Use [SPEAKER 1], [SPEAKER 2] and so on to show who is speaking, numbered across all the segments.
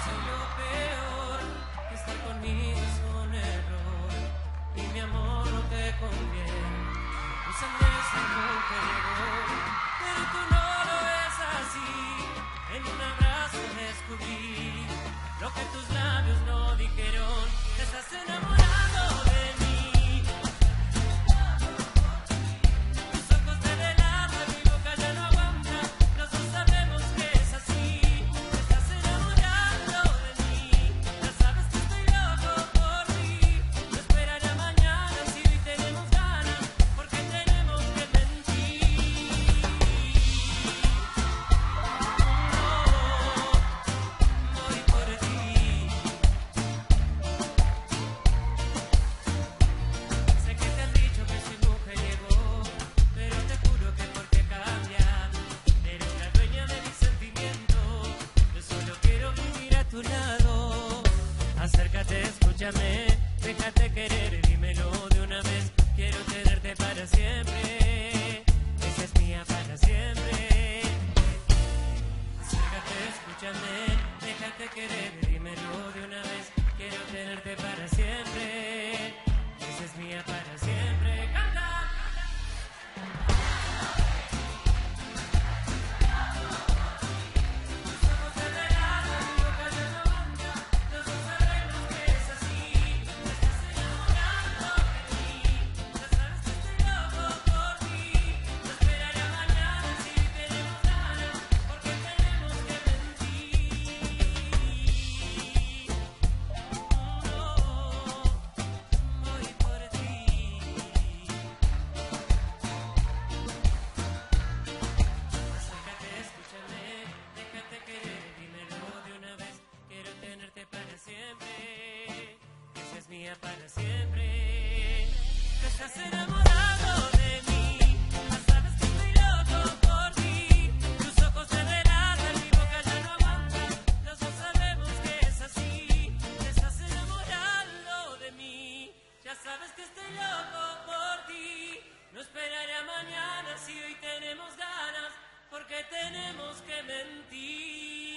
[SPEAKER 1] soy lo peor, que estar conmigo es un error y mi amor no te conviene. Tu sangre es el mujeriego, pero tú no lo ves así. En un abrazo descubrí lo que tus labios no dijeron. Te estás enamorando de mí. Tus ojos te delatan, mi boca ya no aguanta. Los dos sabemos que es así. Te estás enamorando de mí. Ya sabes que estoy loco por ti. No esperaría mañana si hoy tenemos ganas, porque tenemos que mentir. No voy por ti. Sé que te han dicho que soy mujeriego, pero te juro que porque cambiar. Eres la dueña de mis sentimientos. Yo solo quiero vivir a tu lado. Acércate, escúchame, déjate querer, dímelo de una vez. Quiero tenerte para siempre. Esa es mía para siempre. Acércate, escúchame, déjate querer, dímelo de una vez. Quiero tenerte para siempre. Esa es mía para siempre. ¡Canta! Tus ojos te delatan, mi boca ya no aguanta. Los dos sabemos que es así. Te estás enamorando de mí. Ya sabes que estoy loco por ti. No esperaría mañana si hoy tenemos ganas, porque tenemos que mentir. No voy por ti. Acércate, escúchame, déjate querer, dímelo de una vez. Quiero tenerte para siempre. Esa es mía para siempre. Te estás enamorando de mí. Ya sabes que estoy loco por ti. Tus ojos te delatan, mi boca ya no aguanta. Los dos sabemos que es así. Te estás enamorando de mí. Ya sabes que estoy loco por ti. No esperaré a mañana si hoy tenemos ganas, porque tenemos que mentir.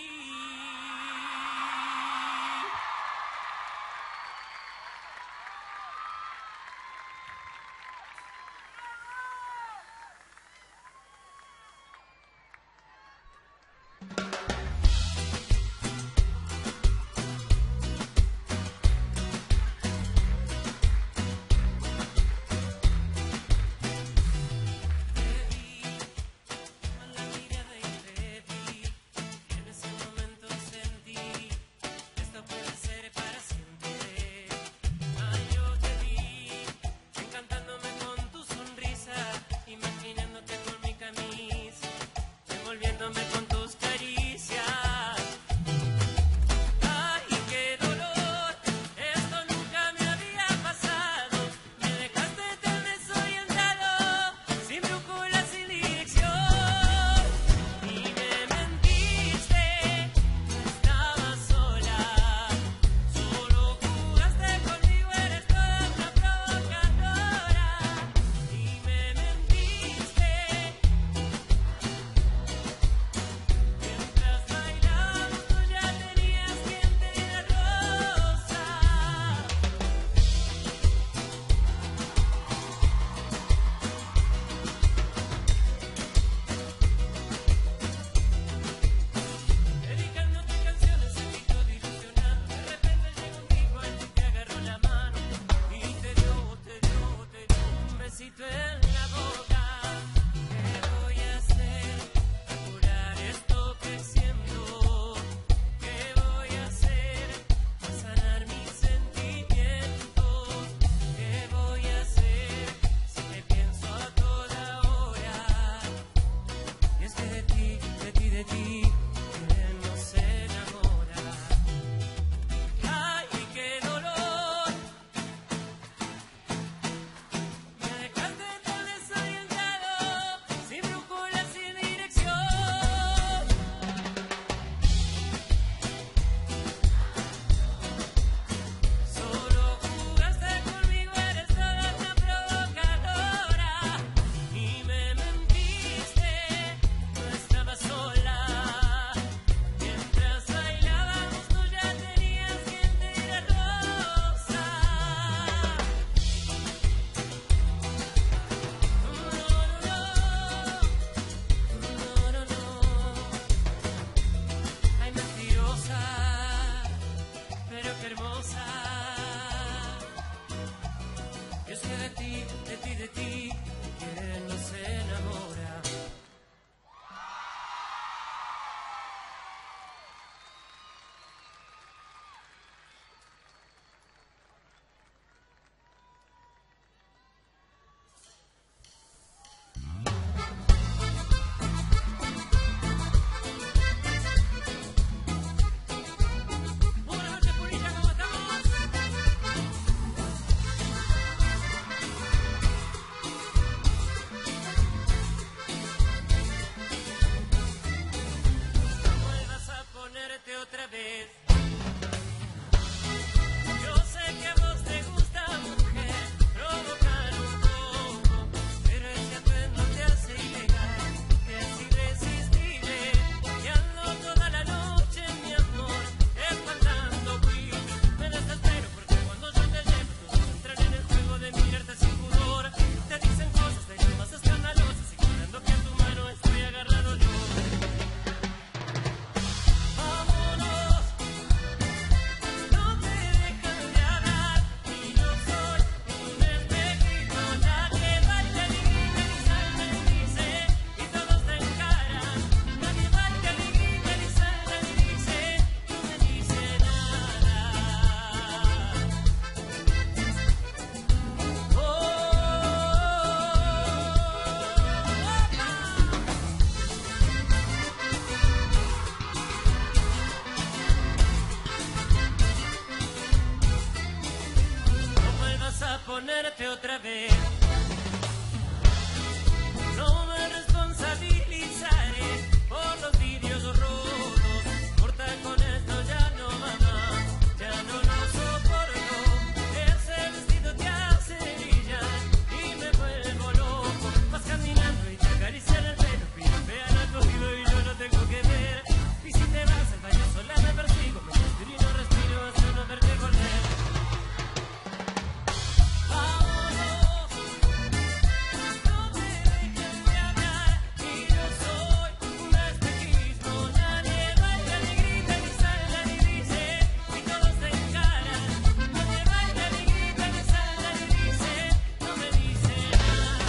[SPEAKER 1] ponerte otra vez. Yo sé que a vos te gusta, mujer, provocar un poco, pero ese atuendo te hace ilegal, que es irresistible. Y ando toda la noche, mi amor, espantando buitres. Me desespero porque cuando yo te llevo, todos entran en el juego de mirarte sin pudor. Te dicen cosas de lo más escandalosas, ignorando que a tu mano estoy agarrado yo. Vámonos, no te dejan de hablar, y yo soy un espejito, la que baila y grita y salta y dice, y todos te encaran. La que baila y grita y salta y dice, y no me dice nada. No vuelvas a ponerte otra vez. No me responsabilizaré por los vídeos rotos. Corta con esto, ya no, mamá, ya no lo soporto. Ese vestido te hace brillar y me vuelvo loco. Vas caminando y te acarician el pelo, piropean al cogido y yo no tengo que ver. Y si te vas al baño sola me persigo, me respiro y no respiro hasta no verte volver. Vámonos, no me dejes de hablar, y yo soy un espejismo. Nadie baila ni grita ni salta ni dice, y todos te encaran. Nadie baila ni grita ni salta ni dice, no me dice nada.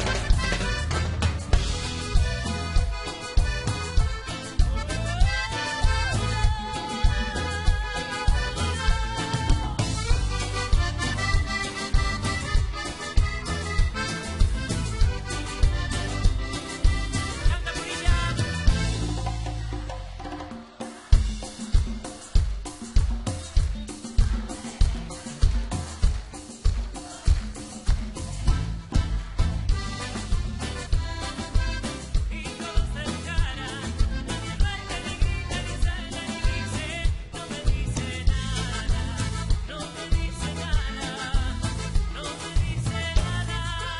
[SPEAKER 1] Canta Punilla. Y todos te encaran. Nadie baila ni grita ni salta ni dice, no me dice nada. No me dice nada. No me dice nada.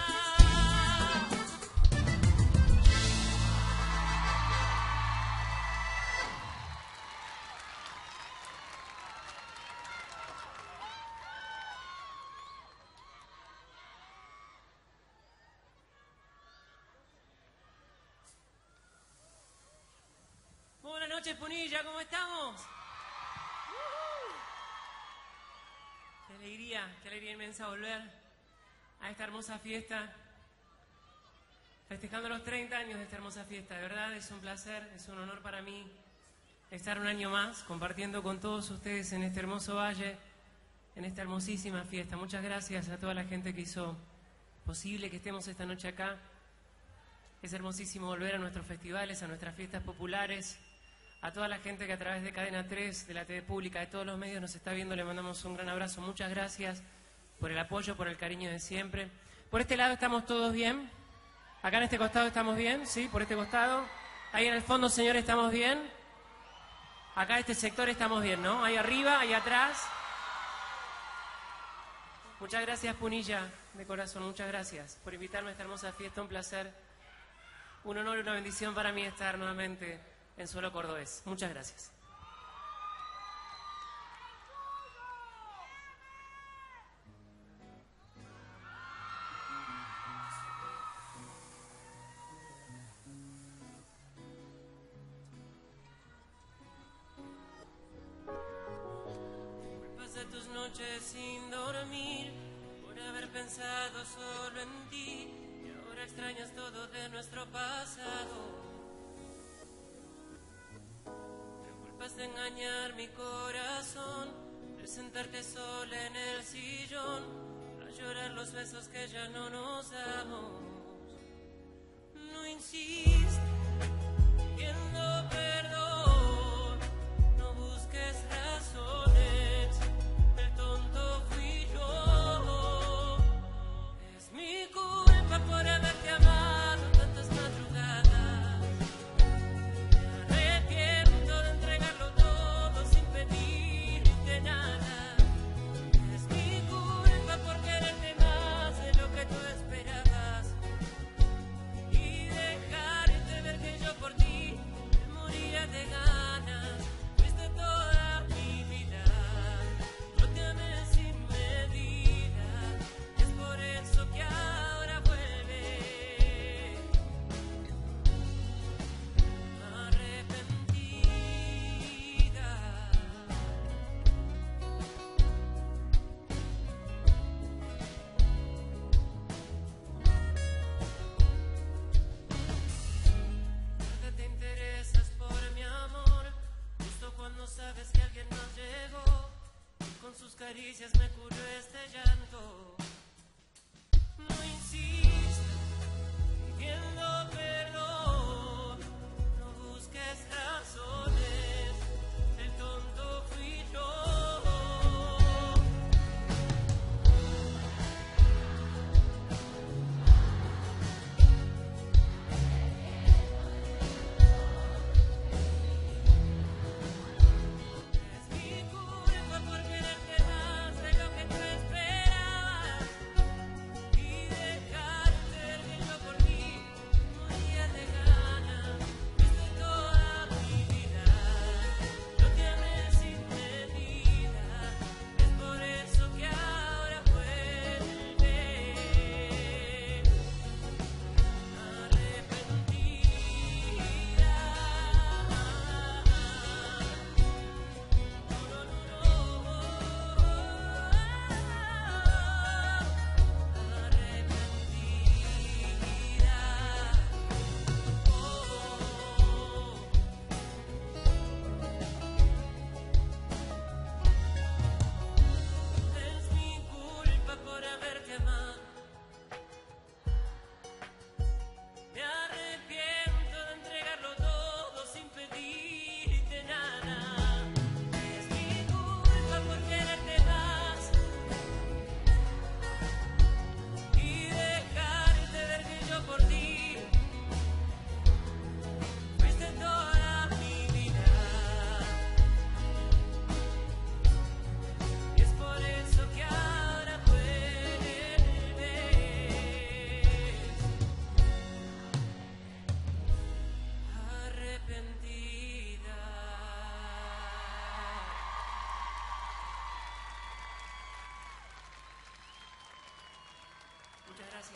[SPEAKER 1] Buenas noches, Punilla, ¿cómo estamos? Qué alegría inmensa volver a esta hermosa fiesta, festejando los 30 años de esta hermosa fiesta. De verdad es un placer, es un honor para mí estar un año más compartiendo con todos ustedes en este hermoso valle, en esta hermosísima fiesta. Muchas gracias a toda la gente que hizo posible que estemos esta noche acá. Es hermosísimo volver a nuestros festivales, a nuestras fiestas populares. A toda la gente que a través de Cadena 3, de la TV Pública, de todos los medios nos está viendo, le mandamos un gran abrazo. Muchas gracias por el apoyo, por el cariño de siempre. Por este lado estamos todos bien. Acá en este costado estamos bien, ¿sí? Por este costado. Ahí en el fondo, señores, estamos bien. Acá en este sector estamos bien, ¿no? Ahí arriba, ahí atrás. Muchas gracias, Punilla, de corazón. Muchas gracias por invitarme a esta hermosa fiesta. Un placer, un honor y una bendición para mí estar nuevamente en suelo cordobés. Muchas gracias. Pasé tus noches sin dormir por haber pensado solo en ti, y ahora extrañas todo de nuestro pasado. De engañar mi corazón, de sentarte sola en el sillón, a llorar los besos que ya no nos damos. No insistas pidiendo perdón, no busques razones, el tonto fui yo. Es mi culpa por haberte amado tantas madrugadas. Me arrepiento de entregarlo todo. caricias me curó este llanto. No insistas pidiendo perdón, no busques razones, el tonto fui yo. Muchas gracias.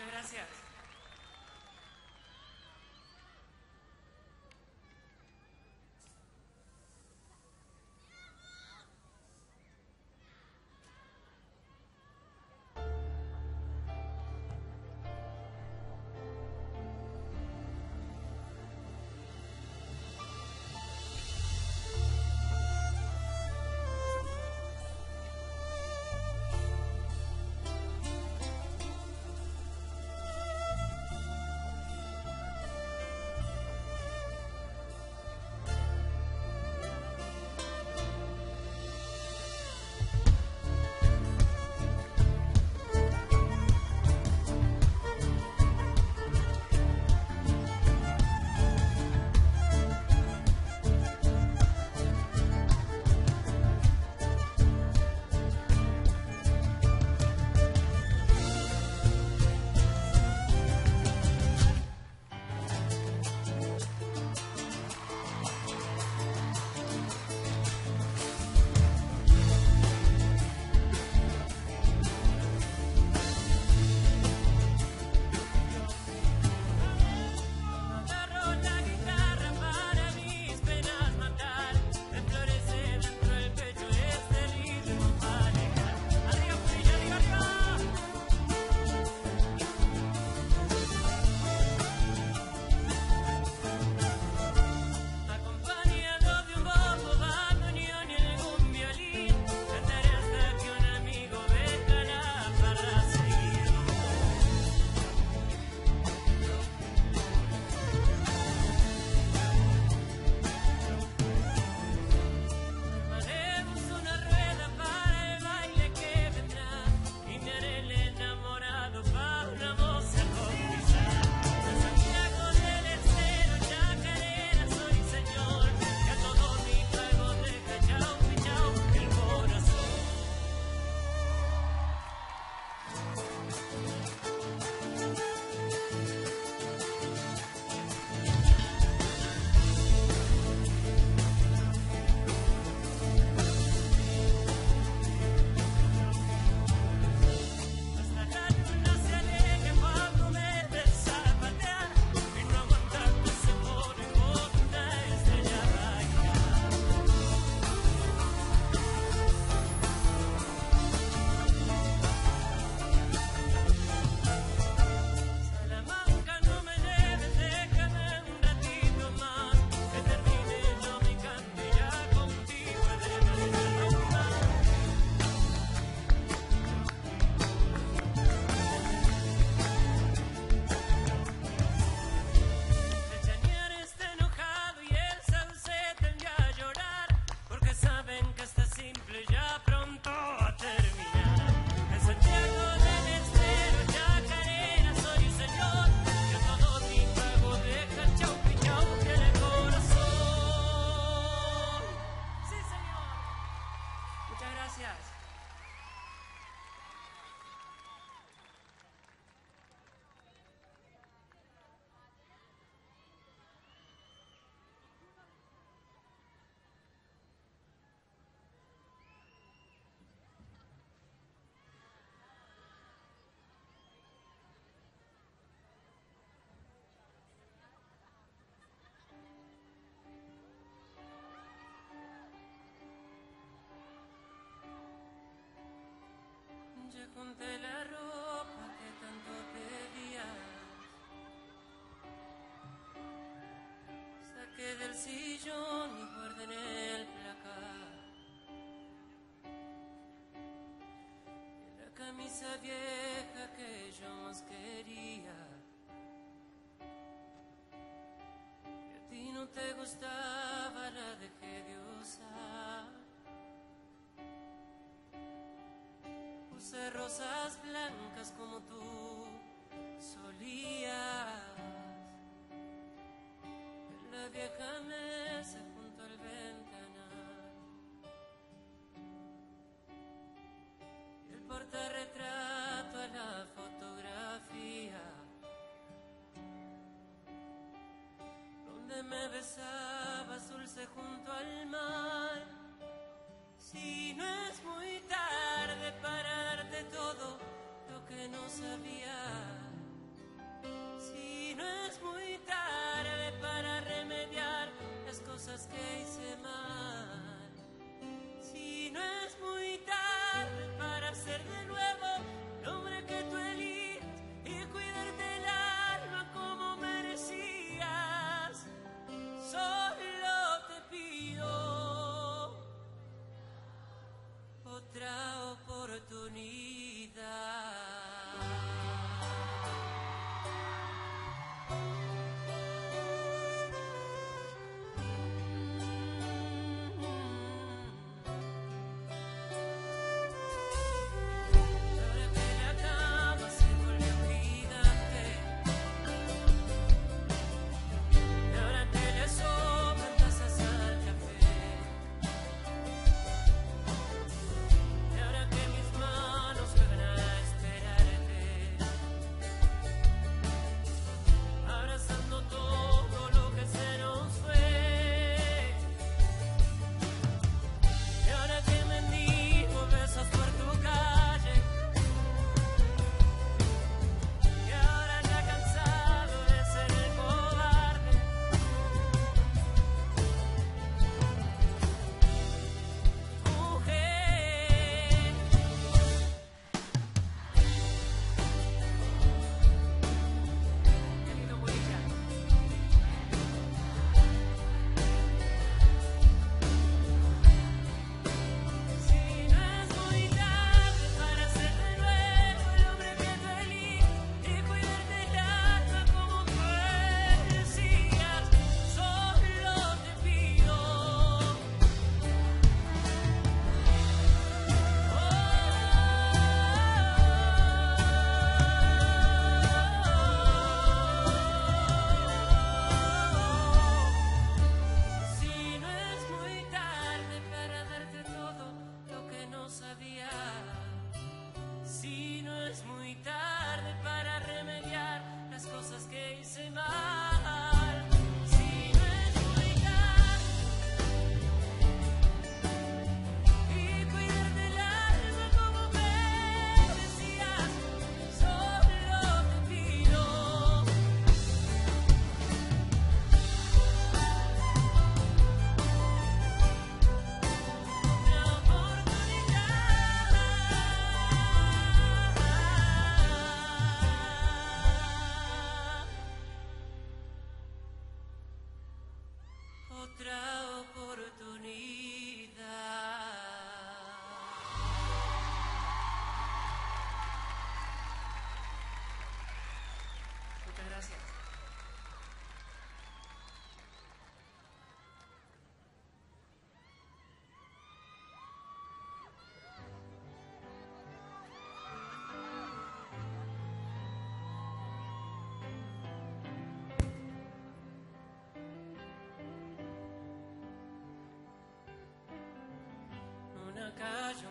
[SPEAKER 1] Muchas gracias. Junté la ropa que tanto pedías, saqué del sillón y guardé en el placar la camisa vieja que yo más quería. Y a ti no te gustaba, la dejé de usar. Puse rosas blancas como tú solías en la vieja mesa junto al ventanal, y el portarretrato a la fotografía donde me besabas dulce junto al mar. Si no es muy tarde para darte todo lo que no sabía,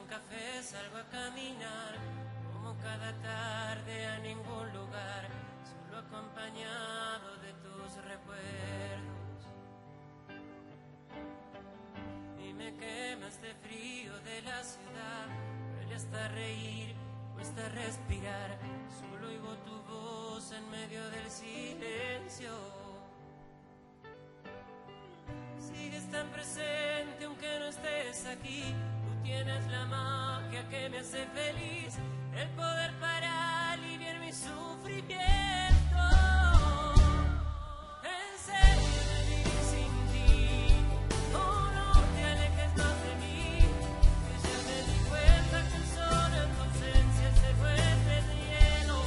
[SPEAKER 1] café salgo a caminar, como cada tarde a ningún lugar, solo acompañado de tus recuerdos. Y me quema este frío de la ciudad, duele hasta reír, cuesta respirar, solo oigo tu voz en medio del silencio. Sigues tan presente aunque no estés aquí, tú tienes la magia que me hace feliz, el poder para aliviar mi sufrimiento. En serio de vivir sin ti, oh no te alejes más de mí, que ya me di cuenta que solo en tu ausencia se vuelve de hielo.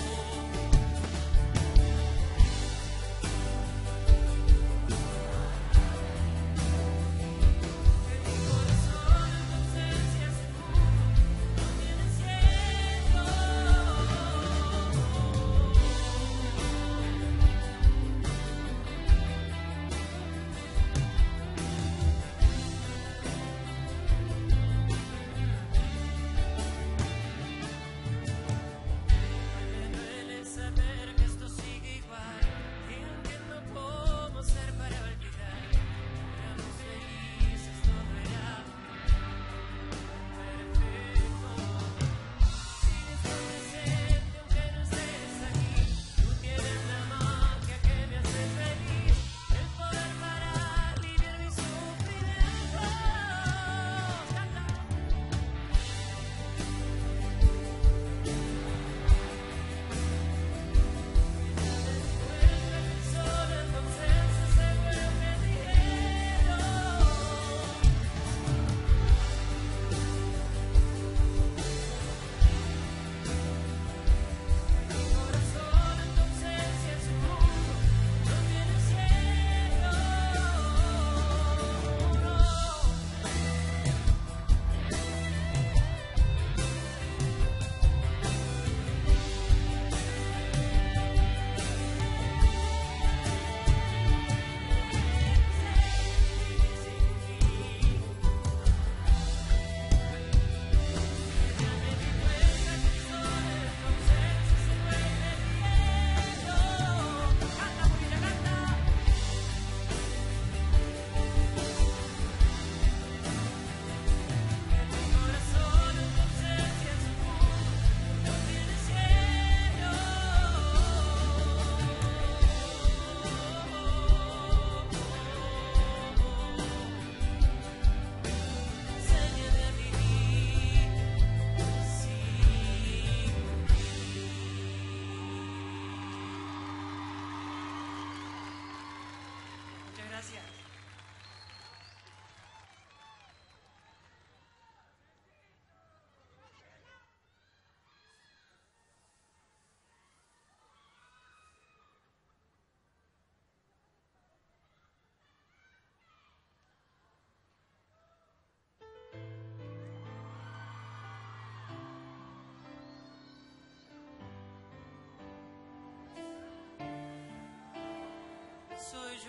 [SPEAKER 1] Soy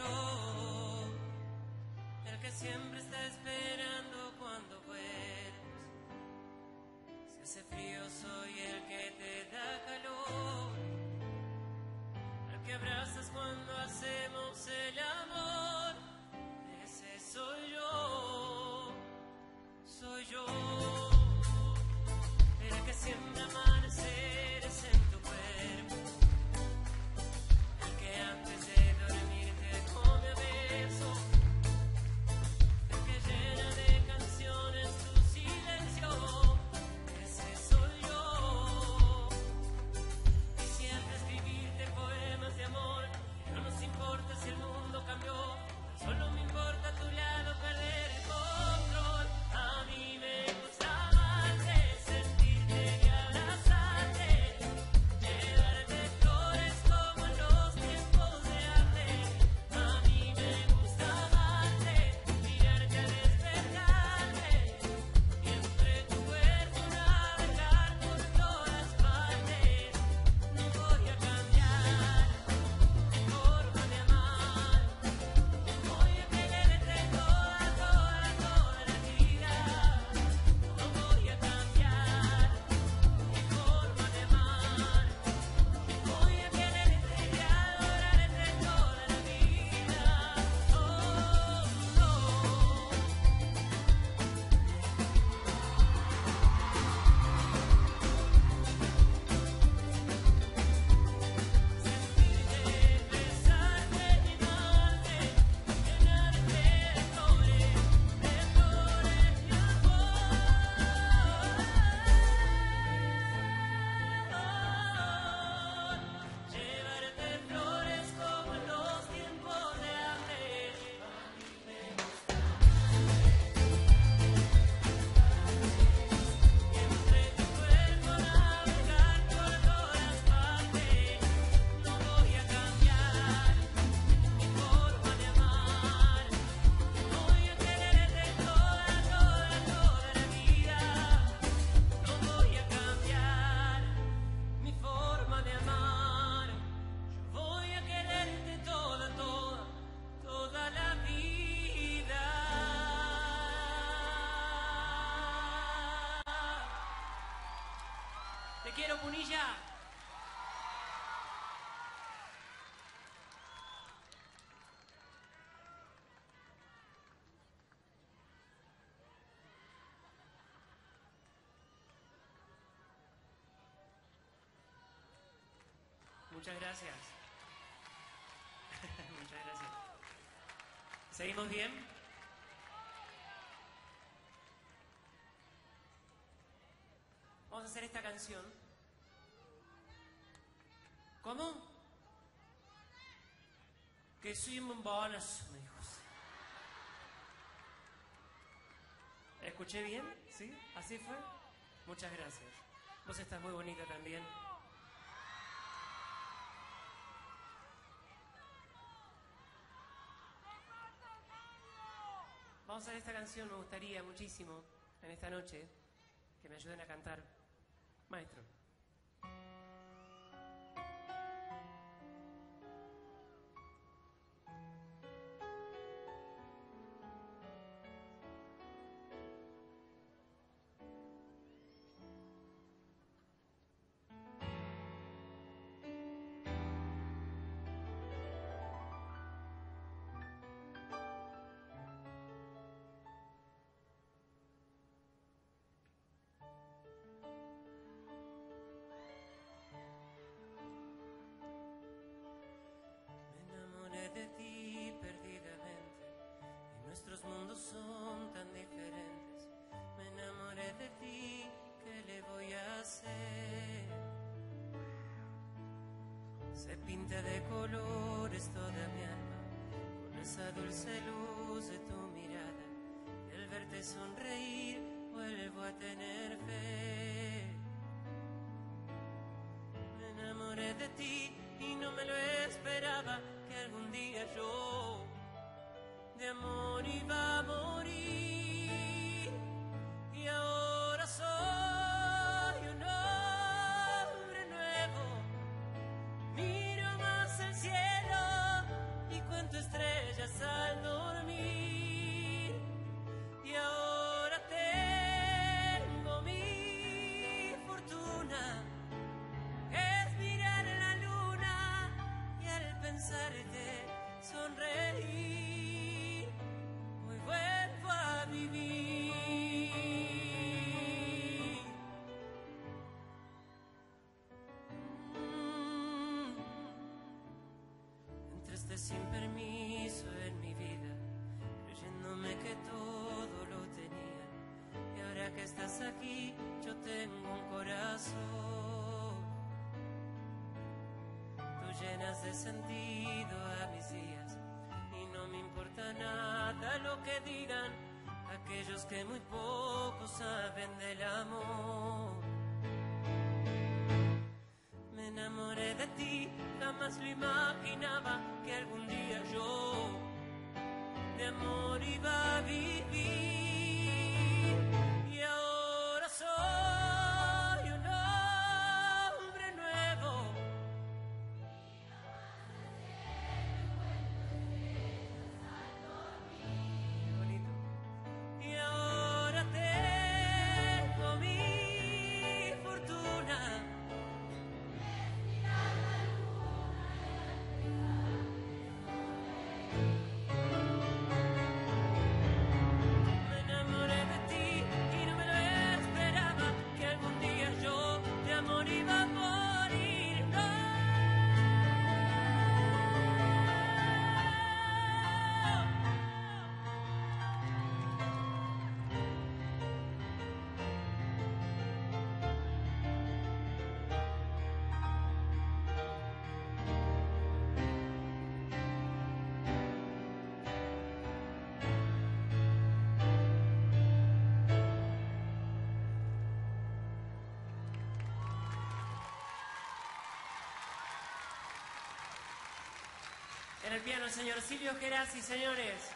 [SPEAKER 1] yo, el que siempre está esperando cuando vuelves. Si hace frío soy el que te da calor, el que abrazas cuando hacemos el amor. Ese soy yo, el que siempre amaneceres en tu cuerpo, el que antes de come beso, el que llena de canciones tu silencio. Ese soy yo, quiero, Punilla. Muchas gracias. Muchas gracias. ¿Seguimos bien? Vamos a hacer esta canción. ¿Cómo? Que soy un bombonazo, me dijo. ¿Escuché bien? ¿Sí? ¿Así fue? Muchas gracias. Vos estás muy bonita también. Vamos a ver esta canción, me gustaría muchísimo, en esta noche, que me ayuden a cantar. Maestro. De ti perdidamente y nuestros mundos son tan diferentes. Me enamoré de ti, ¿qué le voy a hacer? Se pinta de colores toda mi alma con esa dulce luz de tu mirada. Y al verte sonreír vuelvo a tener fe. Me enamoré de ti y no me lo esperaba, que algún día yo de amor iba a morir. Y ahora soy un hombre nuevo, miro más el cielo y cuento estrellas al dormir. Y ahora tengo mi fortuna, es mirar la luna y al pensarte sonreír, hoy vuelvo a vivir. Entraste sin permiso en mi vida, creyéndome que todo lo tenía. Y ahora que estás aquí, yo tengo un corazón. Tú llenas de sentido a mis días y no me importa nada lo que digan aquellos que muy poco saben del amor. Me enamoré de ti, jamás lo imaginaba, que algún día yo de amor iba a vivir. Y ahora soy un hombre nuevo. Y ahora tengo mi fortuna. Me enamoré de ti y no me lo esperaba, que algún día yo de amor iba a morir. No. En el piano, el señor Silvio Gerasi, señores.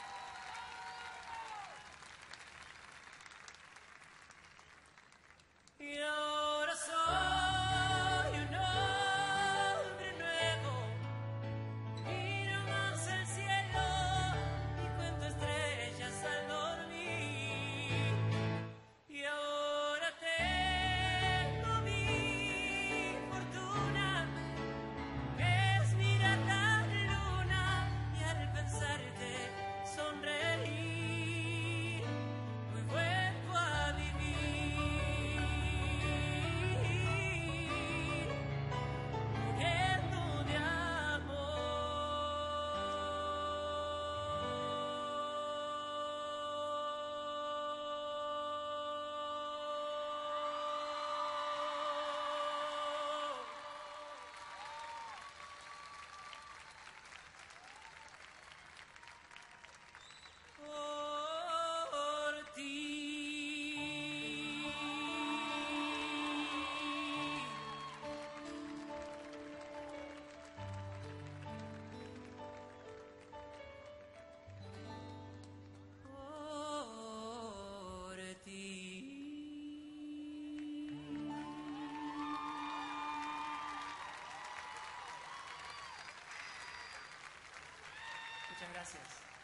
[SPEAKER 1] Y ahora soy un hombre nuevo, miro más el cielo y cuento estrellas al dormir. Y ahora tengo mi gracias.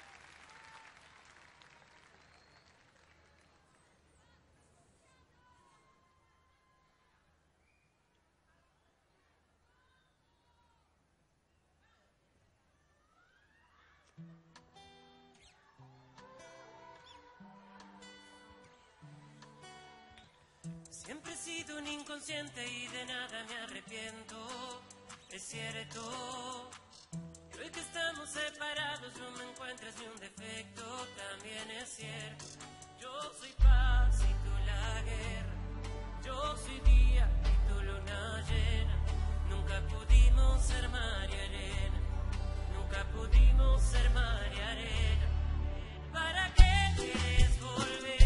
[SPEAKER 1] Siempre he sido un inconsciente y de nada me arrepiento, es cierto. Y hoy que estamos separados no me encuentras ni un defecto, también es cierto. Yo soy paz y tú la guerra, yo soy día y tú luna llena. Nunca pudimos ser mar y arena, nunca pudimos ser mar y arena. ¿Para qué quieres volver?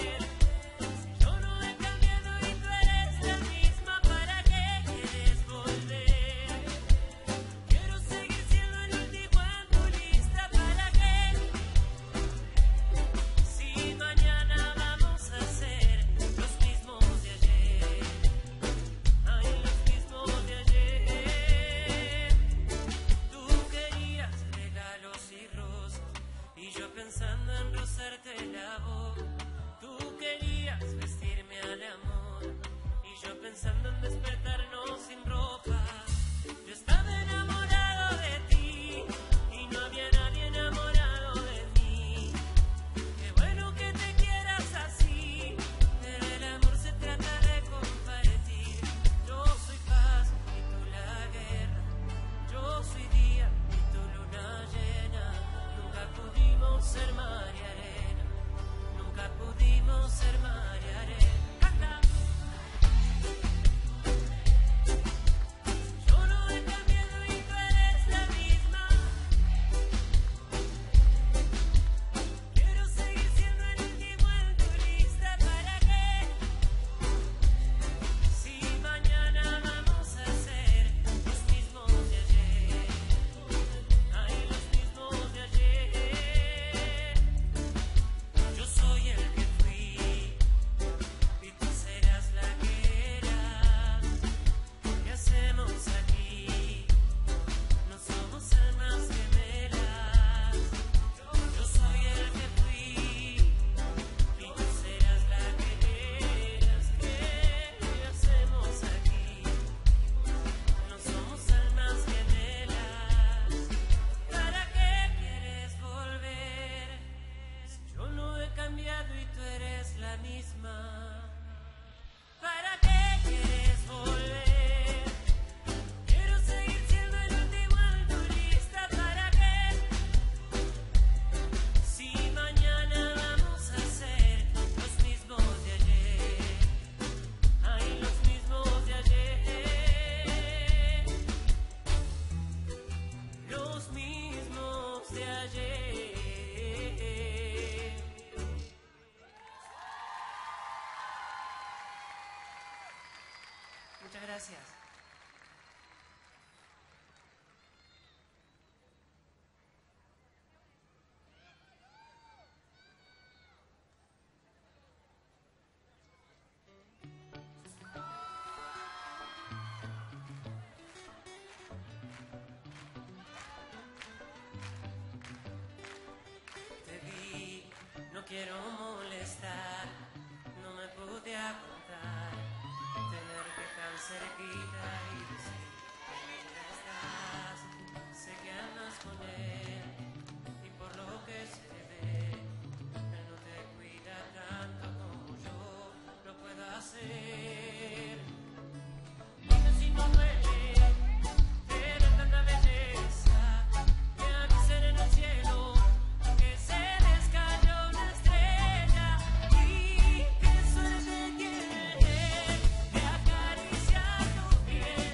[SPEAKER 1] Pensando en rozarte la boca, tú querías vestirme al amor y yo pensando en despertarnos sin ropa. Yo estaba enamorado de ti y no había nadie enamorado de mí. Qué bueno que te quieras así, pero el amor se trata de compartir. Yo soy paz y tú la guerra, yo soy día y tú luna llena. Nunca pudimos ser mar y arena, nunca pudimos ser mar y arena. ¡Canta! Yo no he cambiado y tú eres la misma. Quiero seguir siendo el último en tu lista. ¿Para qué? Si mañana vamos a ser los mismos de ayer. Ay, los mismos de ayer. Yo soy el que fui y tú serás la que eras. ¿Qué hacemos aquí? No somos almas gemelas. Yo soy el que fui y tú serás la que eras. ¿Qué hacemos aquí? No somos almas gemelas. ¿Para qué quieres volver? Si yo no he cambiado y tú eres la misma. ¿Para qué quieres volver? Quiero seguir siendo el último en tu lista. ¿Para qué? Si mañana vamos a ser los mismos de ayer. Ay, los mismos de ayer. Los mismos de ayer. Muchas gracias. Te vi, no quiero molestar, no me pude aguantar, tenerte tan cerquita y decir que linda estás. Sé que andas con él y por lo que se te ve, él no te cuida tanto como yo lo puedo hacer. Dime si no duele, pero tanta belleza que avisen en el cielo que se les cayó una estrella y qué suerte tiene de acariciar tu piel.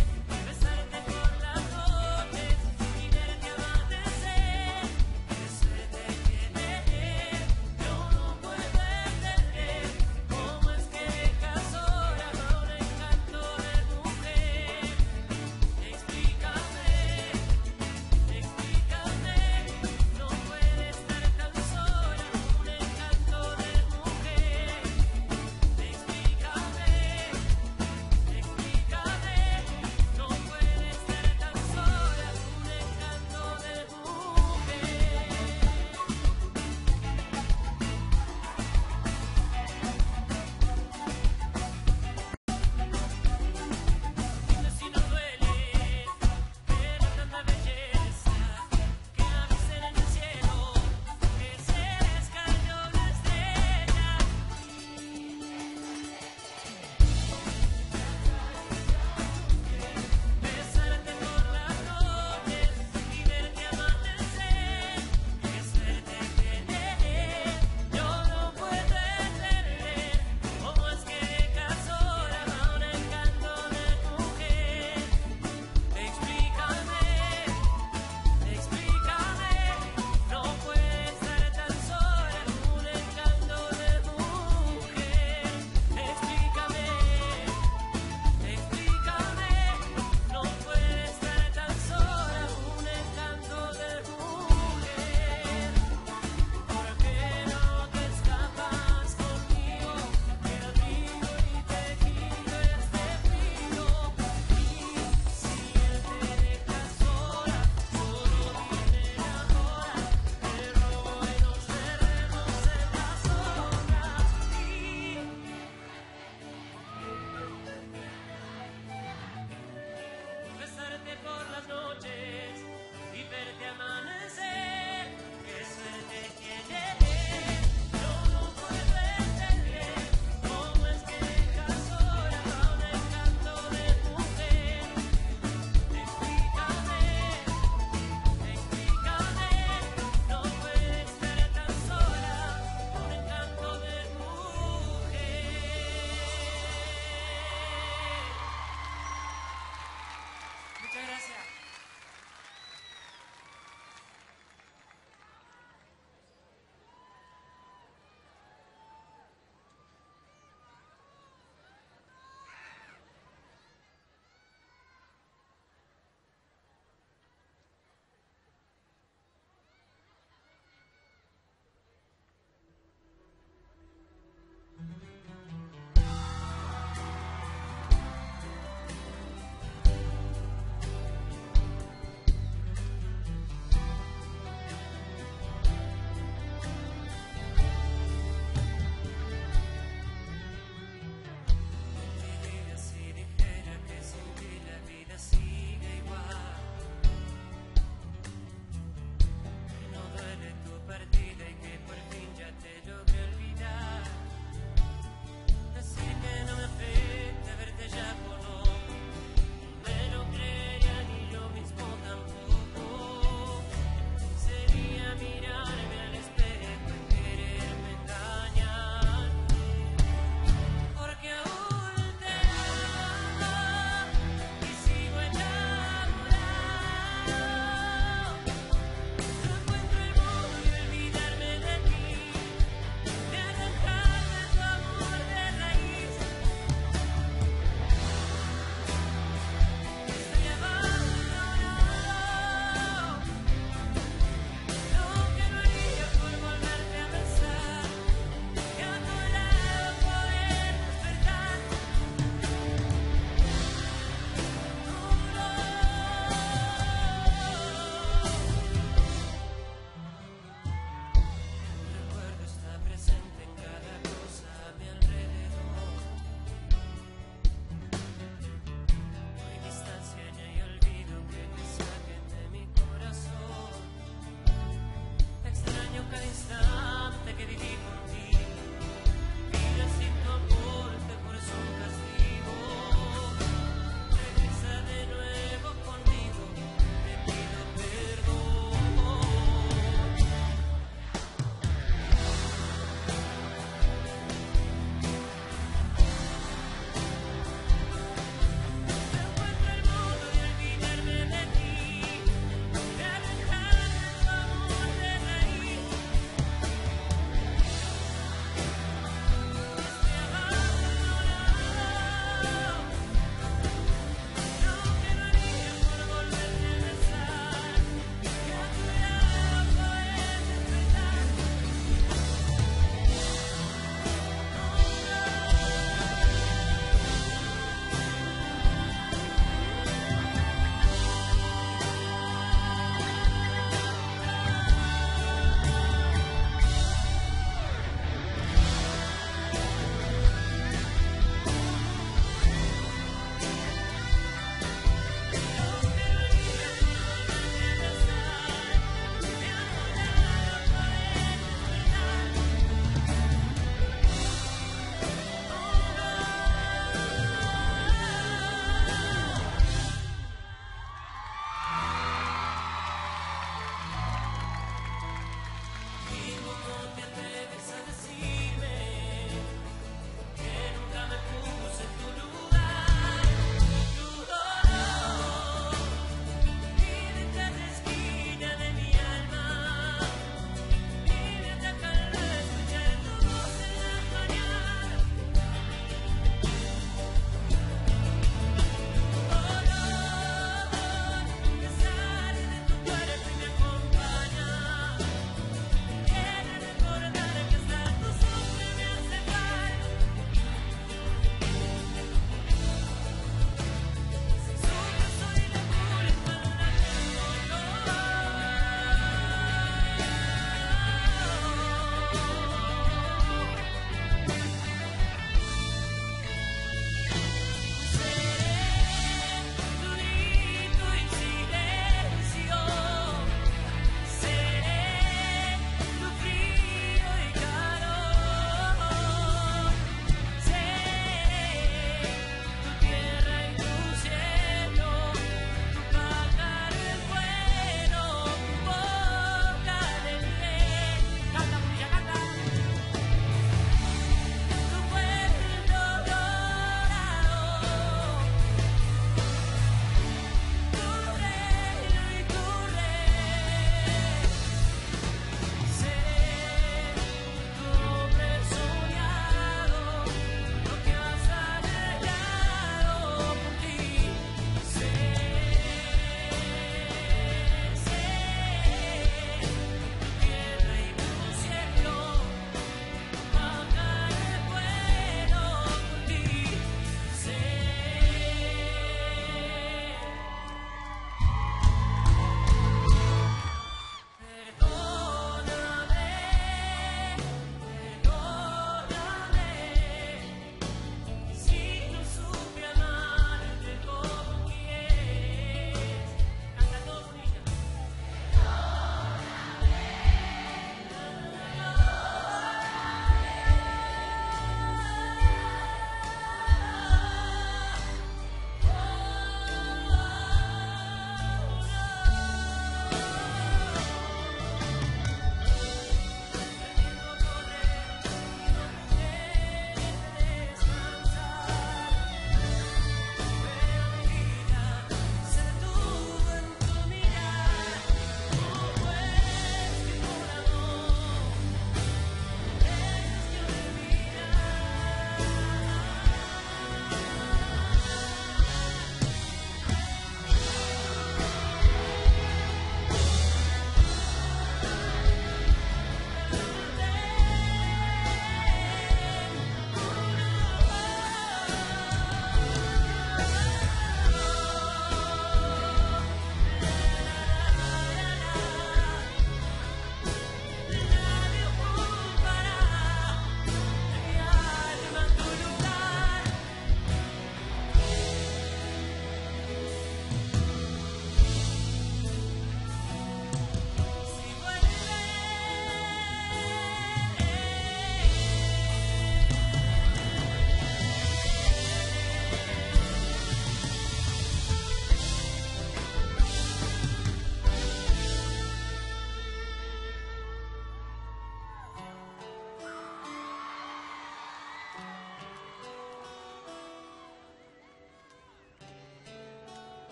[SPEAKER 1] Muchas gracias.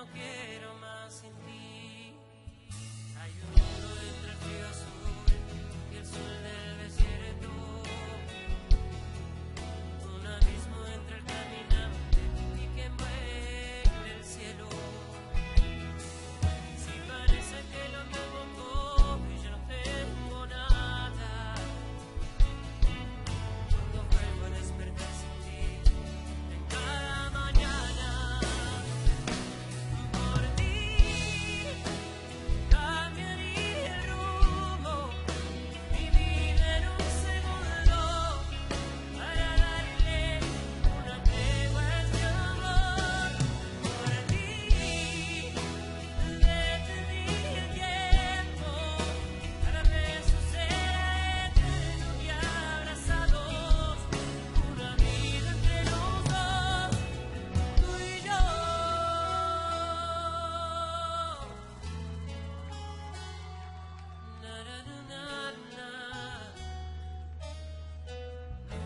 [SPEAKER 1] no quiero más sin ti. Hay un mundo entre el frío azul y el sol del desierto, un abismo entre el caminante y quien mueve el cielo. Si parece que lo tengo todo y yo no tengo nada, cuando vuelvo a despertar sin ti en cada mañana, por ti cambiaría el rumbo, mi vida en un segundo, para darle una tregua a este amor. Por ti detendría el tiempo, para besos será eterno y abrazados, una vida entre los dos, tú y yo. Na, na, na, na, no.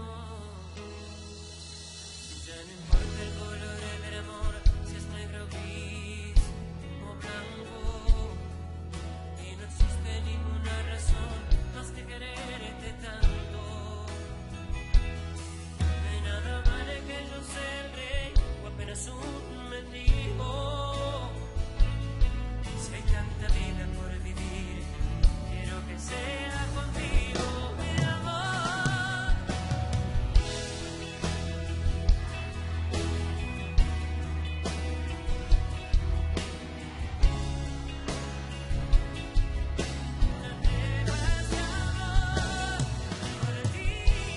[SPEAKER 1] Ya no importa el color del amor, si es negro, gris o blanco, y no existe ninguna razón más que quererte tanto. De nada vale que yo sea el rey o apenas un mendigo. Si hay tanta vida por vivir, quiero que sea contigo, mi amor. Una tregua a este amor, por ti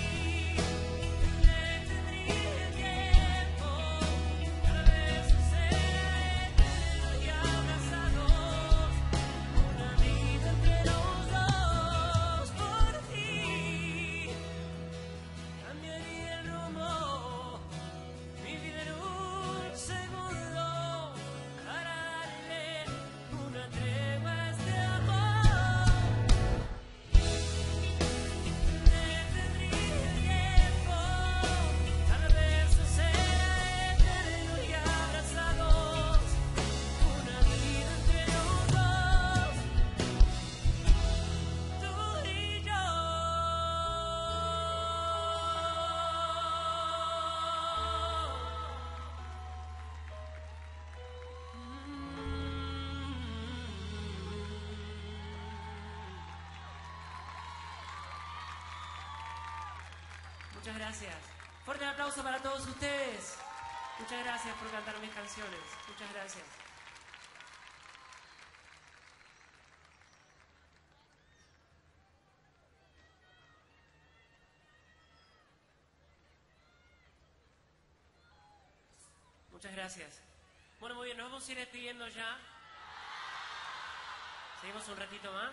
[SPEAKER 1] detendría el tiempo, cada beso será eterno y abrazados, una vida entre los dos. Por ti cambiaría el rumbo, mi vida en un segundo, para darle una tregua a este amor. Detendría el tiempo, cada beso será eterno y abrazados, una vida entre los dos, tú y yo. Muchas gracias. Fuerte el aplauso para todos ustedes. Muchas gracias por cantar mis canciones. Muchas gracias. Muchas gracias. Bueno, muy bien, nos vamos a ir despidiendo ya. ¿Seguimos un ratito más?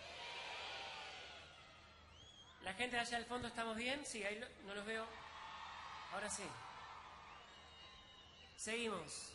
[SPEAKER 1] La gente de allá al fondo, ¿estamos bien? Sí, ahí no los veo. Ahora sí. Seguimos.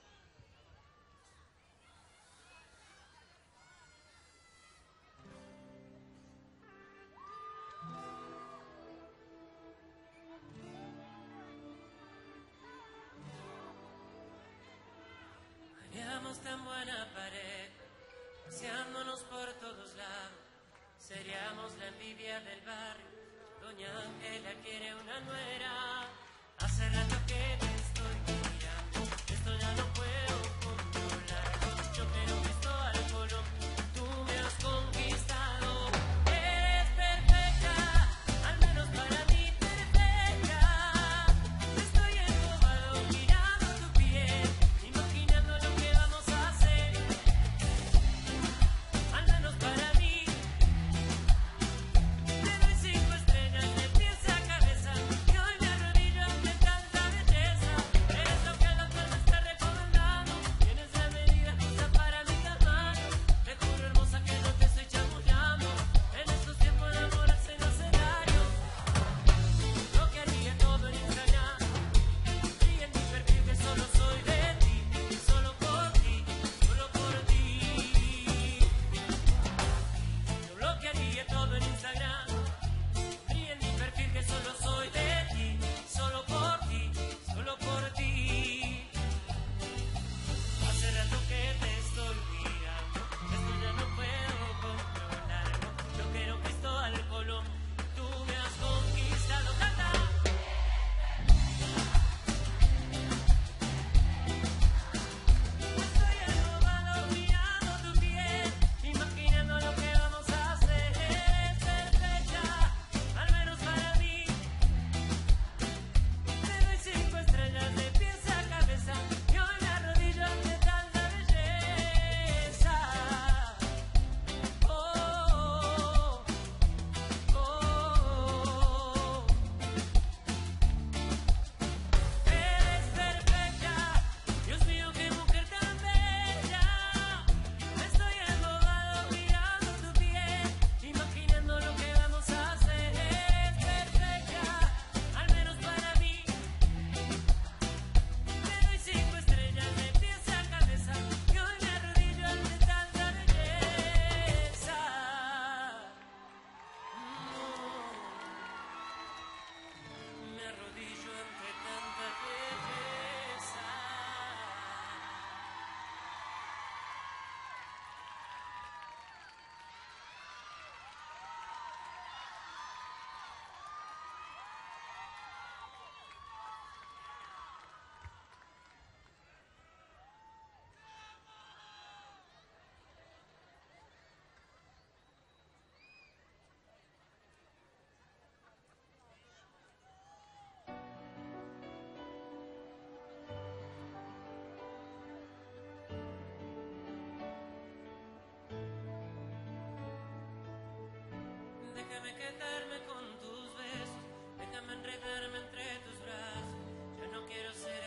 [SPEAKER 1] Haríamos tan buena pared, paseándonos por todos lados. Seríamos la envidia del barrio. Doña Ángela quiere una nuera. Hace rato que te estoy mirando, esto ya no puedo controlarlo. Yo te he visto al color, tú me has conquistado. Eres perfecta, al menos para mí perfecta. Estoy embobado mirando tu piel, imaginando lo que vamos a hacer. Al menos para mí. Te doy 5 estrellas de pies a cabeza, y hoy me arrodillo ante tanta belleza. Eres Déjame quedarme con tus besos, déjame enredarme entre tus brazos. Yo no quiero ser